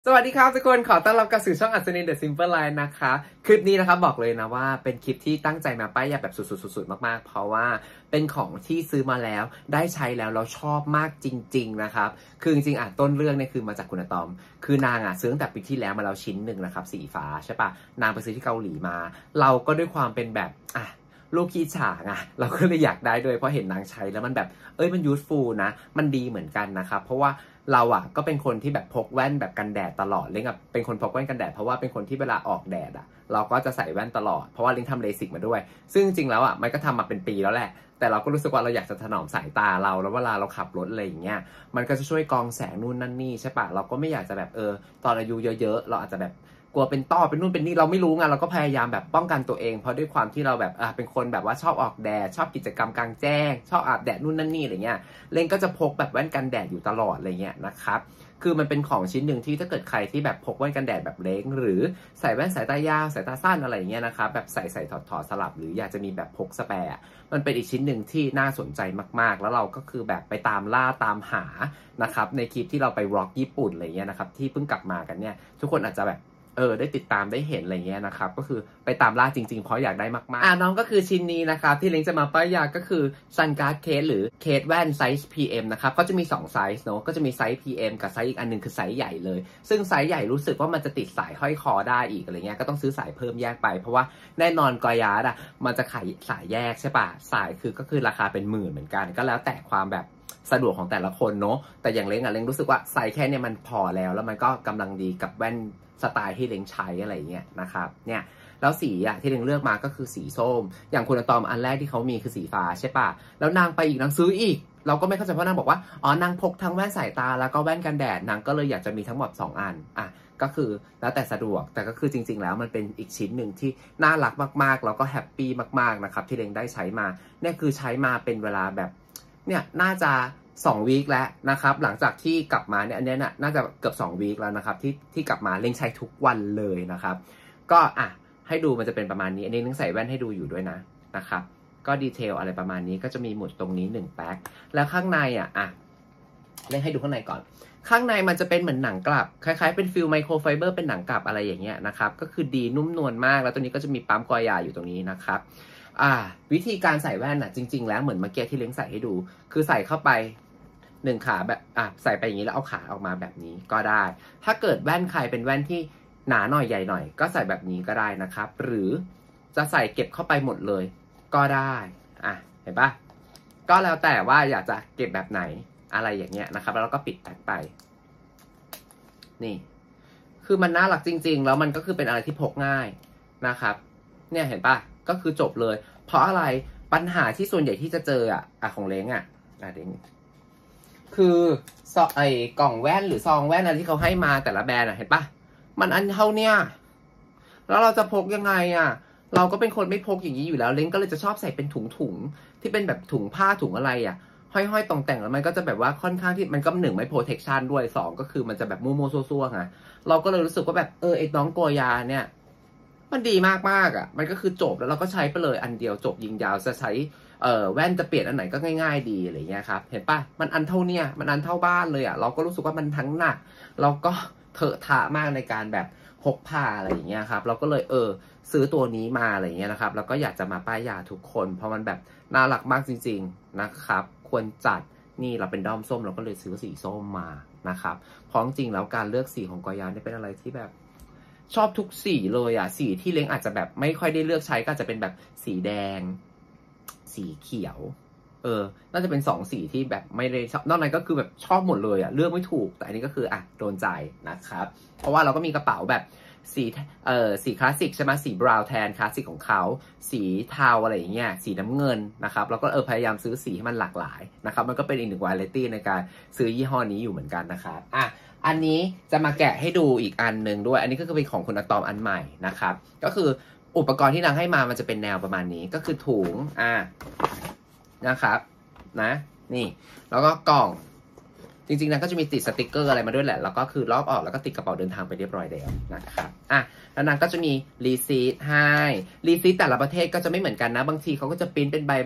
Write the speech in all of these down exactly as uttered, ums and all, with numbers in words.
สวัสดีครับทุกคนขอต้อนรับกลับสู่ช่องอัศนี The Simple Life นะคะคลิปนี้นะครับบอกเลยนะว่าเป็นคลิปที่ตั้งใจมาป้ายยาแบบสุดๆๆมากๆเพราะว่าเป็นของที่ซื้อมาแล้วได้ใช้แล้วเราชอบมากจริงๆนะครับคือจริงๆอ่ะต้นเรื่องเนี่ยคือมาจากคุณอะตอมคือนางอ่ะซื้อตั้งแต่ปีที่แล้วมาแล้วชิ้นหนึ่งนะครับสีฟ้าใช่ปะนางไปซื้อที่เกาหลีมา เราก็ด้วยความเป็นแบบอ่ะลูกขี้ฉาอ่ะเราก็เลยอยากได้ด้วยเพราะเห็นนางใช้แล้วมันแบบเอ้ยมันยูสฟูลนะมันดีเหมือนกันนะครับเพราะว่าเราอ่ะก็เป็นคนที่แบบพกแว่นแบบกันแดดตลอดเล้งกับเป็นคนพกแว่นกันแดดเพราะว่าเป็นคนที่เวลาออกแดดอ่ะเราก็จะใส่แว่นตลอดเพราะว่าเล้งทำเลสิกมาด้วยซึ่งจริงแล้วอ่ะมันก็ทำมาเป็นปีแล้วแหละแต่เราก็รู้สึกว่าเราอยากจะถนอมสายตาเราแล้วเวลาเราขับรถอะไรอย่างเงี้ยมันก็จะช่วยกรองแสงนู่นนั่นนี่ใช่ปะเราก็ไม่อยากจะแบบเออตอนอายุเยอะๆเราอาจจะแบบกลัวเป็นต้อเป็นนู่นเป็นนี่เราไม่รู้ไงเราก็พยายามแบบป้องกันตัวเองเพราะด้วยความที่เราแบบอ่ะเป็นคนแบบว่าชอบออกแดดชอบกิจกรรมกลางแจ้งชอบอาบแดดนู่นนั่นนี่อะไรเงี้ยเล้งก็จะพกแบบแว่นกันแดดอยู่ตลอดอะไรเงี้ยนะครับคือมันเป็นของชิ้นหนึ่งที่ถ้าเกิดใครที่แบบพกแว่นกันแดดแบบเล้งหรือใส่แว่นสายตายาวสายตาสั้นอะไรเงี้ยนะครับแบบใส่ใส่ถอดถอดสลับหรืออยากจะมีแบบพกสแปร์มันเป็นอีกชิ้นหนึ่งที่น่าสนใจมากๆแล้วเราก็คือแบบไปตามล่าตามหานะครับในคลิปที่เราไปร็อกญี่ปุ่นอะไรเงี้ยนะครับที่เพิ่งกลับมากันเนี่ยทุกคนอาจจะแบบเออได้ติดตามได้เห็นอะไรเงี้ยนะครับก็คือไปตามล่าจริงๆเพราะอยากได้มากๆอ่าน้องก็คือชิ้นนี้นะครับที่เล้งจะมาป้ายยาก็คือซันการ์ดเคสหรือเคสแว่นไซส์ พี เอ็ม นะครับก็จะมีสองไซส์เนาะก็จะมีไซส์ พี เอ็ม กับไซส์อีกอันนึงคือไซส์ใหญ่เลยซึ่งไซส์ใหญ่รู้สึกว่ามันจะติดสายห้อยคอได้อีกอะไรเงี้ยก็ต้องซื้อสายเพิ่มแยกไปเพราะว่าแน่นอนกอยาร์ดอ่ะมันจะขายสายแยกใช่ปะสายคือก็คือราคาเป็นหมื่นเหมือนกันก็แล้วแต่ความแบบสะดวกของแต่ละคนเนาะแต่อย่างเล้งอ่ะเล้งรู้สึกว่าไซส์แค่นี้มันพอแล้วแล้วมันก็กำลังดีกับแว่นสไตล์ที่เล้งใช้อะไรเงี้ยนะครับเนี่ยแล้วสีอ่ะที่เล้งเลือกมาก็คือสีส้มอย่างคุณอะตอมอันแรกที่เขามีคือสีฟ้าใช่ปะแล้วนางไปอีกนางซื้ออีกเราก็ไม่เข้าใจเพราะนางบอกว่าอ๋อนางพกทั้งแว่นสายตาแล้วก็แว่นกันแดดนางก็เลยอยากจะมีทั้งหมดสองอันอ่ะก็คือแล้วแต่สะดวกแต่ก็คือจริงๆแล้วมันเป็นอีกชิ้นหนึ่งที่น่ารักมากๆแล้วก็แฮปปี้มากๆนะครับที่เล้งได้ใช้มาเนี่ยคือใช้มาเป็นเวลาแบบเนี่ยน่าจะสองวีคแล้วนะครับหลังจากที่กลับมาเนี่ยอันนี้น่ะน่าจะเกือบสองวีคแล้วนะครับที่ที่กลับมาเล่นใช้ทุกวันเลยนะครับก็อ่ะให้ดูมันจะเป็นประมาณนี้อันนี้นึงใส่แว่นให้ดูอยู่ด้วยนะนะครับก็ดีเทลอะไรประมาณนี้ก็จะมีหมุดตรงนี้หนึ่งแพ็คแล้วข้างในอ่ะอ่ะเล่นให้ดูข้างในก่อนข้างในมันจะเป็นเหมือนหนังกลับคล้ายๆเป็นฟิลไมโครไฟเบอร์เป็นหนังกลับอะไรอย่างเงี้ยนะครับก็คือดีนุ่มนวลมากแล้วตัวนี้ก็จะมีปั๊มกอยาอยู่ตรงนี้นะครับอ่าวิธีการใส่แว่นอ่ะจริงๆแล้วเหมือนเมื่อกี้ที่เล้งใส่ให้ดูคือใส่เข้าไปหนึ่งขาแบบอ่ะใส่ไปอย่างนี้แล้วเอาขาออกมาแบบนี้ก็ได้ถ้าเกิดแว่นใครเป็นแว่นที่หนาหน่อยใหญ่หน่อยก็ใส่แบบนี้ก็ได้นะครับหรือจะใส่เก็บเข้าไปหมดเลยก็ได้อ่ะเห็นปะก็แล้วแต่ว่าอยากจะเก็บแบบไหนอะไรอย่างเงี้ยนะครับแล้วเราก็ปิดแพ็คไปนี่คือมันน่ารักจริงๆแล้วมันก็คือเป็นอะไรที่พกง่ายนะครับเนี่ยเห็นปะก็คือจบเลยเพราะอะไรปัญหาที่ส่วนใหญ่ที่จะเจออ่ะอ่ะของเล้งอ่ะอ่ะเด้งคือซองไอ้กล่องแว่นหรือซองแว่นอะไรที่เขาให้มาแต่ละแบรนด์อ่ะเห็นปะมันอันเท่าเนี้ยแล้วเราจะพกยังไงอ่ะเราก็เป็นคนไม่พกอย่างนี้อยู่แล้วเล้งก็เลยจะชอบใส่เป็นถุงๆที่เป็นแบบถุงผ้าถุงอะไรอ่ะห้อยๆตรงแต่งแล้วมันก็จะแบบว่าค่อนข้างที่มันก็หนึ่งไม่ protection ด้วยสองก็คือมันจะแบบมั่วๆซั่วๆไงเราก็เลยรู้สึกว่าแบบเออไอ้น้องโกยาเนี่ยมันดีมากๆอ่ะมันก็คือจบแล้วเราก็ใช้ไปเลยอันเดียวจบยิงยาวจะใช้เอ่อแว่นจะเปลี่ยนอันไหนก็ง่ายๆดีอะไรเงี้ยครับเห็นปะมันอันเท่าเนี้ยมันอันเท่าบ้านเลยอ่ะเราก็รู้สึกว่ามันทั้งหนักเราก็เถอะทะมากในการแบบพกพาอะไรอย่างเงี้ยครับเราก็เลยเออซื้อตัวนี้มาอะไรเงี้ยนะครับแล้วก็อยากจะมาป้ายยาทุกคนเพราะมันแบบน่ารักมากจริงๆนะครับควรจัดนี่เราเป็นด้อมส้มเราก็เลยซื้อสีส้มมานะครับเพราะจริงๆแล้วการเลือกสีของกอยาเนี่ยเป็นอะไรที่แบบชอบทุกสีเลยอ่ะสีที่เล้งอาจจะแบบไม่ค่อยได้เลือกใช้ก็จะเป็นแบบสีแดงสีเขียวเออน่าจะเป็นสองสีที่แบบไม่ได้ชอบนอกนั้นก็คือแบบชอบหมดเลยอ่ะเลือกไม่ถูกแต่อันนี้ก็คืออ่ะโดนใจนะครับเพราะว่าเราก็มีกระเป๋าแบบสีเอ่อสีคลาสสิกใช่ไหมสีบราวน์แทนคลาสสิกของเขาสีเทาอะไรอย่างเงี้ยสีน้ำเงินนะครับแล้วก็เออพยายามซื้อสีให้มันหลากหลายนะครับมันก็เป็นอีกหนึ่งวาไรตี้ในการซื้อยี่ห้อนี้อยู่เหมือนกันนะครับอ่ะอันนี้จะมาแกะให้ดูอีกอันหนึ่งด้วยอันนี้ก็คือเป็นของคุณอะตอมอันใหม่นะครับก็คืออุปกรณ์ที่นางให้มามันจะเป็นแนวประมาณนี้ก็คือถุงอ่ะนะครับนะนี่แล้วก็กล่องจริงๆนะก็จะมีติดสติกเกอร์อะไรมาด้วยแหละแล้วก็คือลอกออกแล้วก็ติดกระเป๋าเดินทางไปเรียบร้อยแล้วนะครับอ่ะแล้วนางก็จะมีรีซีทให้รีซีทแต่ละประเทศก็จะไม่เหมือนกันนะบางทีเขาก็จะปริ้นเป็นใบแบบ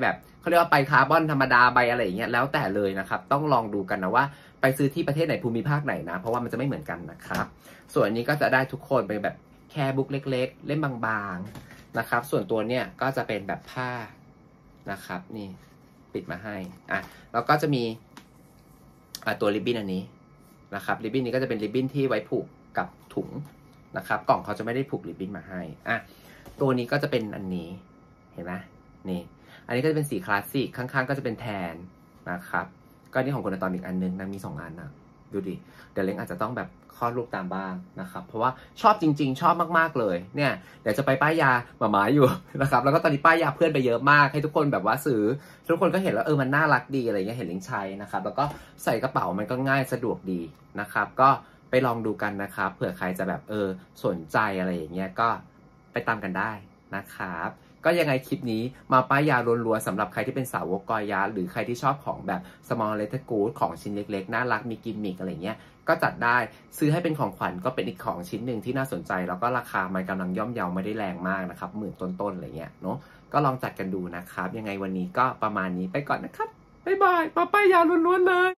เขาเรียกว่าไปคาร์บอนธรรมดาใบอะไรอย่างเงี้ยแล้วแต่เลยนะครับต้องลองดูกันนะว่าไปซื้อที่ประเทศไหนภูมิภาคไหนนะเพราะว่ามันจะไม่เหมือนกันนะครับส่วนอันนี้ก็จะได้ทุกคนเป็นแบบแค่บุ๊กเล็กๆเล่มบางๆนะครับส่วนตัวเนี่ยก็จะเป็นแบบผ้านะครับนี่ปิดมาให้อ่ะแล้วก็จะมีอ่ะตัวริบบิ้นอันนี้นะครับริบบิ้นนี้ก็จะเป็นริบบิ้นที่ไว้ผูกกับถุงนะครับกล่องเขาจะไม่ได้ผูกริบบิ้นมาให้อ่ะตัวนี้ก็จะเป็นอันนี้เห็นไหมนี่อันนี้ก็จะเป็นสีคลาสสิกข้างๆก็จะเป็นแทนนะครับก็นี่ของคนตอนอีกอันนึงนะมีสองอันนะดูดิเดี๋ยวเล้งอาจจะต้องแบบคลอดลูกตามบ้างนะครับเพราะว่าชอบจริงๆชอบมากๆเลยเนี่ยเดี๋ยวจะไปป้ายยาหมาหมาอยู่นะครับแล้วก็ตอนนี้ป้ายยาเพื่อนไปเยอะมากให้ทุกคนแบบว่าซื้อทุกคนก็เห็นแล้วเออมันน่ารักดีอะไรเงี้ยเห็นเล้งใช้นะครับแล้วก็ใส่กระเป๋ามันก็ง่ายสะดวกดีนะครับก็ไปลองดูกันนะครับเผื่อใครจะแบบเออสนใจอะไรอย่างเงี้ยก็ไปตามกันได้นะครับก็ยังไงคลิปนี้มาป้ายยาล้วนๆสำหรับใครที่เป็นสาวกกอยาหรือใครที่ชอบของแบบ small letter good ของชิ้นเล็กๆน่ารักมีกิมมิกอะไรเงี้ยก็จัดได้ซื้อให้เป็นของขวัญก็เป็นอีกของชิ้นหนึ่งที่น่าสนใจแล้วก็ราคามันกำลังย่อมเยาไม่ได้แรงมากนะครับหมื่นต้นๆอะไรเงี้ยเนาะก็ลองจัดกันดูนะครับยังไงวันนี้ก็ประมาณนี้ไปก่อนนะครับบ๊ายบายมาป้ายยาล้วนๆเลย